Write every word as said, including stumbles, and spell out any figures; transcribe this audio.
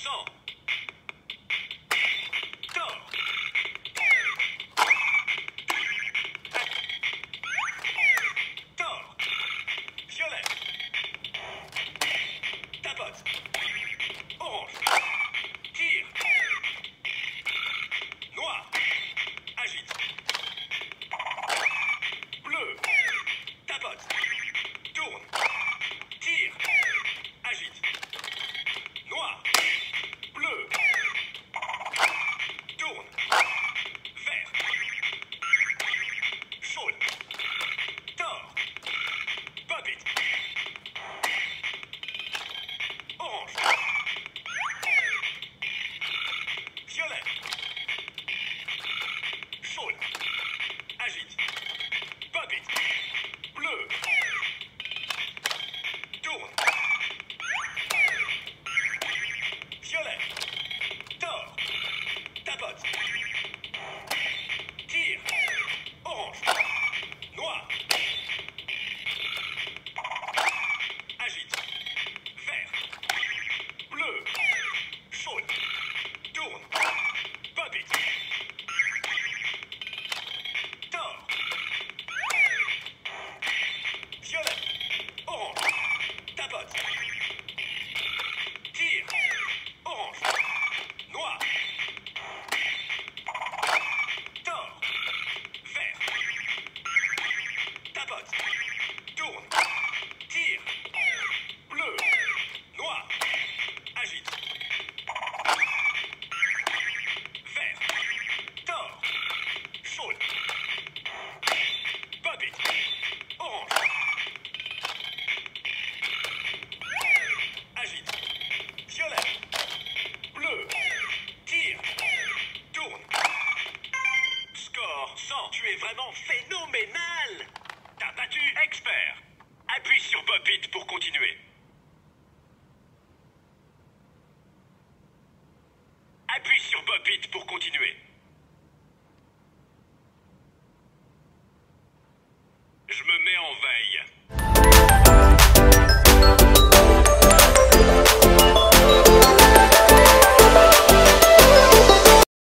sang. D'or. D'or. Violet. Tapote. Orange. Tire. Noir. Agite. Bleu. Tapote. Tourne. Tire. Agite. Noir. Bleu. Tourne. Vert. Jaune. Tord. Bop It. Orange. Violet. Jaune. Agite. Bop It. Bleu. Tourne. Violet. Tord. Tapote. Tire. Orange. Noir. Agite. Vert. Bleu. Jaune. Tourne. Bop It. Tord. Violet. Orange. Tapote. Tire. Orange. Noir. Tord. Vert. Tapote. Tourne. Tire. Bleu. Noir. Agite. Vert. Tord. Jaune. Bop It. Orange. Agite. Violet. Bleu. Tire. Tourne. Score cent. Tu es vraiment phénoménal. T'as battu expert. Appuie sur Bop It pour continuer. Appuie sur Bop It pour continuer.